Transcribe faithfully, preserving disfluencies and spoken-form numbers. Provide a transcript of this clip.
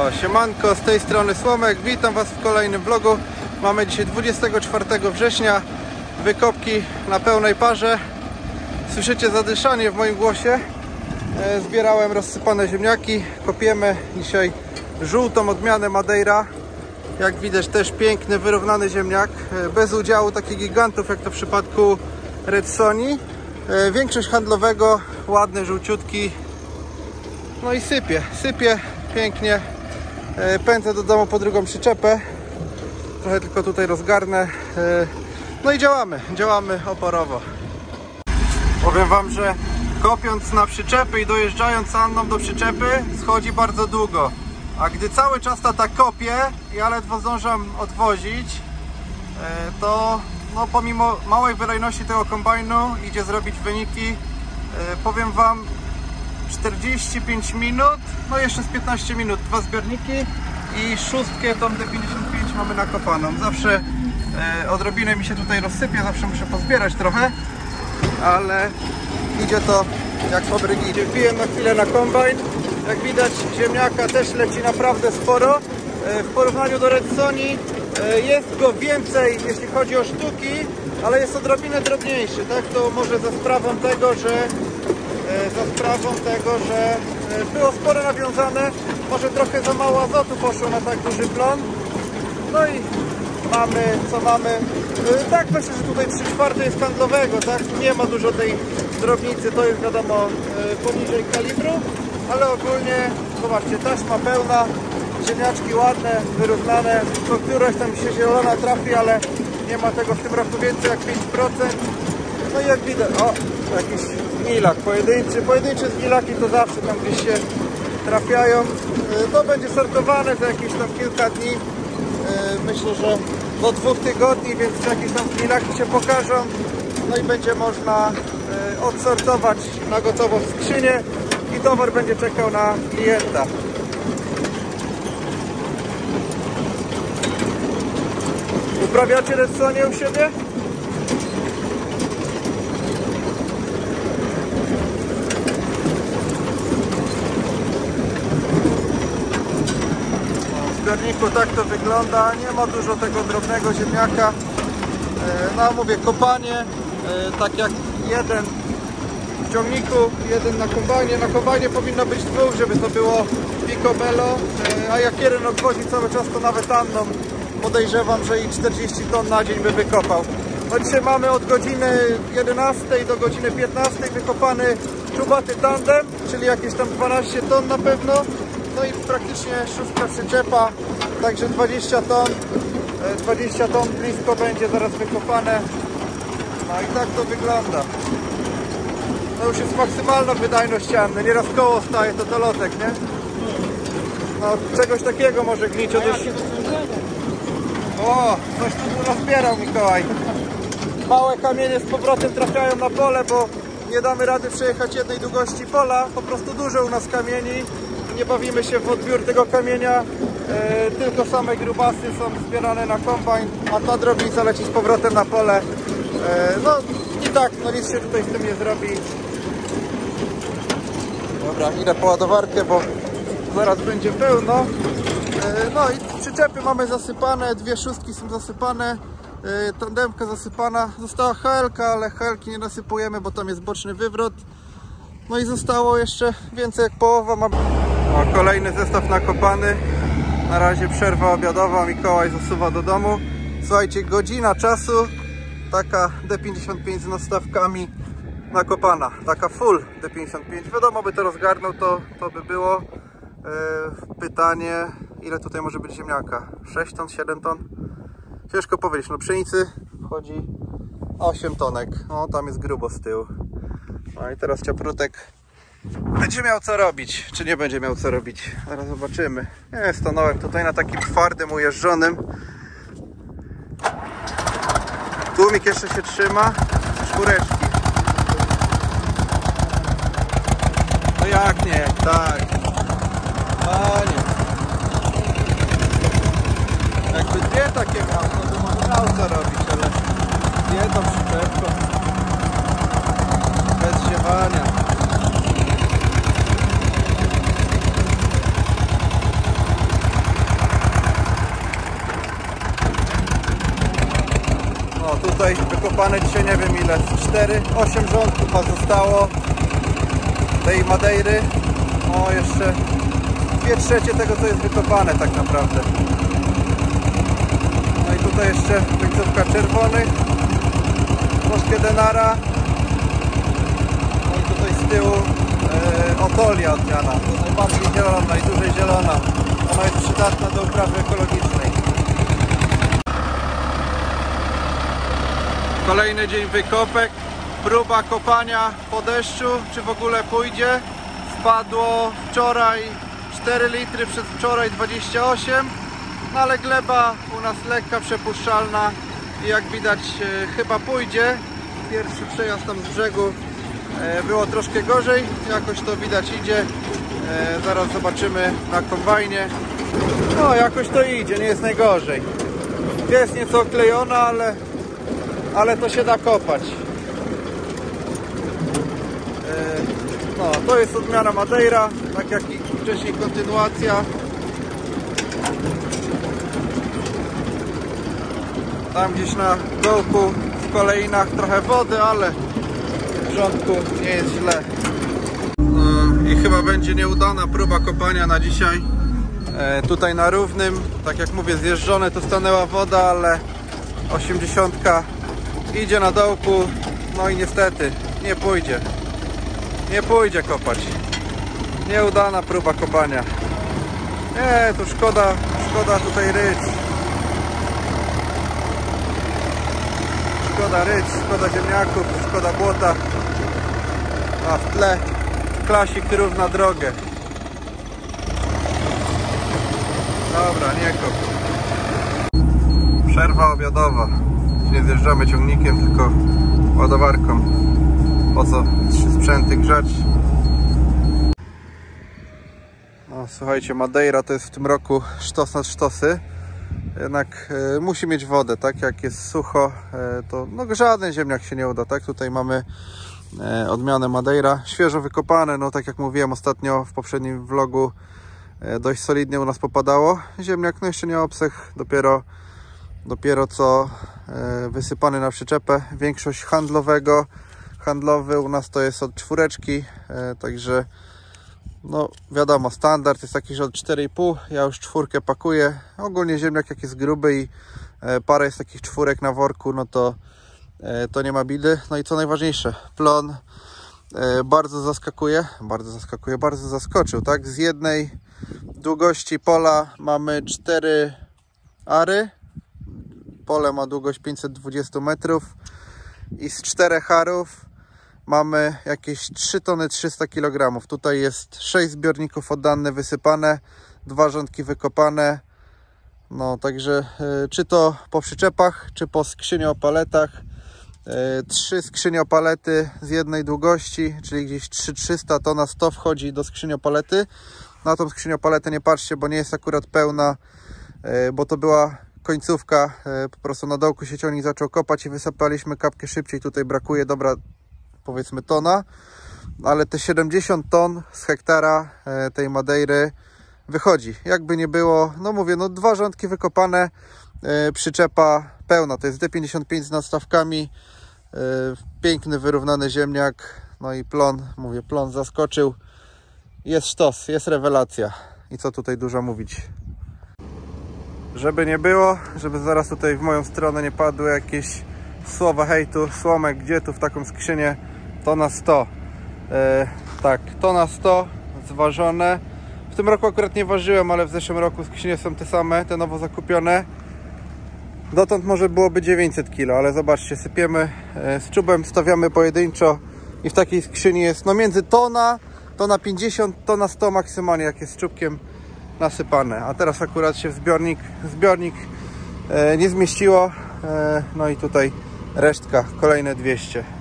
O, siemanko, z tej strony Słomek, witam Was w kolejnym vlogu. Mamy dzisiaj dwudziestego czwartego września, wykopki na pełnej parze. Słyszycie zadyszanie w moim głosie. e, Zbierałem rozsypane ziemniaki, kopiemy dzisiaj żółtą odmianę Madeira. Jak widać też piękny, wyrównany ziemniak, e, bez udziału takich gigantów jak to w przypadku Red Sony. e, Większość handlowego, ładny, żółciutki. No i sypie, sypie pięknie. Pędzę do domu po drugą przyczepę. Trochę tylko tutaj rozgarnę. No i działamy, działamy oporowo. Powiem Wam, że kopiąc na przyczepy i dojeżdżając Anną do przyczepy schodzi bardzo długo. A gdy cały czas tata kopie, ja ledwo zdążam odwozić, to no, pomimo małej wydajności tego kombajnu idzie zrobić wyniki. Powiem Wam, czterdzieści pięć minut, no jeszcze z piętnaście minut, dwa zbiorniki i szóstkę, tą D pięćdziesiąt pięć mamy nakopaną. Zawsze e, odrobinę mi się tutaj rozsypie, zawsze muszę pozbierać trochę, ale idzie to jak fabryk idzie. Wbiję na chwilę na kombajn. Jak widać, ziemniaka też leci naprawdę sporo. E, w porównaniu do Red Sony e, jest go więcej, jeśli chodzi o sztuki, ale jest odrobinę drobniejszy, tak? To może za sprawą tego, że za sprawą tego, że było sporo nawiązane, może trochę za mało azotu poszło na tak duży plon. No i mamy, co mamy. Tak, myślę, że tutaj trzy czwarte jest handlowego, tak? Nie ma dużo tej drobnicy, to jest wiadomo poniżej kalibru, ale ogólnie, zobaczcie, taśma pełna, ziemniaczki ładne, wyrównane, co któraś tam się zielona trafi, ale nie ma tego w tym roku więcej jak pięć procent. No i jak widać, o, jakiś gnilak pojedynczy, pojedyncze zgnilaki to zawsze tam gdzieś się trafiają. To będzie sortowane za jakieś tam kilka dni, myślę, że do dwóch tygodni, więc jakieś tam gnilaki się pokażą. No i będzie można odsortować na gotowo w skrzynię i towar będzie czekał na klienta. Uprawiacie Red Sony u siebie? W zbiorniku tak to wygląda, nie ma dużo tego drobnego ziemniaka. No mówię, kopanie, tak jak jeden w ciągniku, jeden na kombajnie. Na kombajnie powinno być dwóch, żeby to było picobello, a jak jeden odwozi cały czas, to nawet Anną podejrzewam, że i czterdzieści ton na dzień by wykopał. No dzisiaj mamy od godziny jedenastej do godziny piętnastej wykopany czubaty tandem, czyli jakieś tam dwanaście ton na pewno. No i praktycznie szóstka przyczepa, także dwadzieścia ton, dwadzieścia ton blisko będzie zaraz wykopane. No i tak to wygląda. To już jest maksymalna wydajność Anny, nieraz koło staje, to to lotek, nie? No czegoś takiego może gnić od już... O, coś tu rozbierał Mikołaj. Małe kamienie z powrotem trafiają na pole, bo nie damy rady przejechać jednej długości pola, po prostu dużo u nas kamieni. Nie bawimy się w odbiór tego kamienia, e, tylko same grubasy są zbierane na kombajn, a ta drobnica leci z powrotem na pole. E, no i tak, no nic się tutaj z tym nie zrobi. Dobra, idę po ładowarkę, bo zaraz będzie pełno. E, no i przyczepy mamy zasypane, dwie szóstki są zasypane, e, tandemka zasypana. Została H L-ka, ale H L-ki nie nasypujemy, bo tam jest boczny wywrot. No i zostało jeszcze więcej jak połowa. Mam... O, kolejny zestaw nakopany. Na razie przerwa obiadowa, Mikołaj zasuwa do domu. Słuchajcie, godzina czasu, taka D pięćdziesiąt pięć z nastawkami nakopana, taka full D pięćdziesiąt pięć. Wiadomo, by to rozgarnął, to, to by było. Yy, pytanie, ile tutaj może być ziemniaka? sześć ton, siedem ton? Ciężko powiedzieć, no pszenicy wchodzi osiem tonek. No tam jest grubo z tyłu. No i teraz ciaprutek będzie miał co robić, czy nie będzie miał co robić. Zaraz zobaczymy. Nie, stanąłem tutaj na takim twardym, ujeżdżonym. Tłumik jeszcze się trzyma. Czwóreczki. No jak nie, tak. Panie. Jakby dwie takie miał, no to może miał co robić, ale jedną przyczepką. Bez ziewania. tutaj wykopane dzisiaj nie wiem ile, cztery, osiem rządków pozostało tej Madeiry. O, jeszcze dwie trzecie tego co jest wykopane tak naprawdę. No i tutaj jeszcze końcówka czerwonych, troszkę denara. No i tutaj z tyłu e, otolia odmiana, najbardziej zielona, najdłużej zielona. Ona jest przydatna do uprawy ekologicznej. Kolejny dzień wykopek, próba kopania po deszczu, czy w ogóle pójdzie. Spadło wczoraj cztery litry, przez wczoraj dwadzieścia osiem, no ale gleba u nas lekka, przepuszczalna i jak widać e, chyba pójdzie. Pierwszy przejazd tam z brzegu e, było troszkę gorzej, jakoś to widać idzie. E, zaraz zobaczymy na kombajnie. No jakoś to idzie, nie jest najgorzej. Jest nieco oklejona, ale ale to się da kopać. No, to jest odmiana Madeira, tak jak i wcześniej kontynuacja. Tam gdzieś na dołku w kolejnach trochę wody, ale w porządku, nie jest źle. I chyba będzie nieudana próba kopania na dzisiaj. Tutaj na równym, tak jak mówię, zjeżdżone, to stanęła woda, ale osiemdziesiątka idzie na dołku, no i niestety nie pójdzie. Nie pójdzie kopać. Nieudana próba kopania. Nie, tu szkoda, szkoda tutaj ryć. Szkoda ryć, szkoda ziemniaków, szkoda błota. A w tle klasik równa drogę. Dobra, nie kop. Przerwa obiadowa. Nie zjeżdżamy ciągnikiem, tylko ładowarką. Po co trzy sprzęty grzać? No, słuchajcie, Madeira to jest w tym roku sztos nad sztosy. Jednak e, musi mieć wodę, tak? Jak jest sucho, e, to no, żaden ziemniak się nie uda, tak? Tutaj mamy e, odmianę Madeira, świeżo wykopane, no tak jak mówiłem ostatnio w poprzednim vlogu, e, dość solidnie u nas popadało. Ziemniak no jeszcze nie obsech, dopiero dopiero co e, wysypany na przyczepę. Większość handlowego, handlowy u nas to jest od czwóreczki, e, także no wiadomo, standard jest taki, że od cztery i pół, ja już czwórkę pakuję. Ogólnie ziemniak jak jest gruby i e, parę jest takich czwórek na worku, no to e, to nie ma bidy. No i co najważniejsze, plon e, bardzo zaskakuje, bardzo zaskakuje, bardzo zaskoczył, tak? Z jednej długości pola mamy cztery ary. Pole ma długość pięćset dwadzieścia metrów i z czterech arów mamy jakieś trzy tony trzysta kilogramów. Tutaj jest sześć zbiorników oddane, wysypane, dwa rządki wykopane. No także y, czy to po przyczepach, czy po skrzynioopaletach. Y, trzy skrzyniopalety z jednej długości, czyli gdzieś trzy tysiące trzysta, to na sto wchodzi do skrzyniopalety. Na tą skrzyniopaletę nie patrzcie, bo nie jest akurat pełna, y, bo to była końcówka, po prostu na dołku się ciągnik zaczął kopać i wysypaliśmy kapkę szybciej. Tutaj brakuje, dobra, powiedzmy tona, ale te siedemdziesiąt ton z hektara tej Madeiry wychodzi. Jakby nie było, no mówię, no dwa rządki wykopane, przyczepa pełna. To jest D pięćdziesiąt pięć z nadstawkami, piękny, wyrównany ziemniak, no i plon, mówię, plon zaskoczył. Jest sztos, jest rewelacja. I co tutaj dużo mówić. Żeby nie było, żeby zaraz tutaj w moją stronę nie padły jakieś słowa hejtu, Słomek, gdzie tu w taką skrzynię, to na sto. E, tak, to na sto zważone. W tym roku akurat nie ważyłem, ale w zeszłym roku skrzynie są te same, te nowo zakupione. Dotąd może byłoby dziewięćset kilo, ale zobaczcie, sypiemy e, z czubem, stawiamy pojedynczo i w takiej skrzyni jest no między tona, tona pięćdziesiąt, tona sto maksymalnie, jak jest z czubkiem nasypane. A teraz akurat się w zbiornik, zbiornik e, nie zmieściło, e, no i tutaj resztka, kolejne dwieście.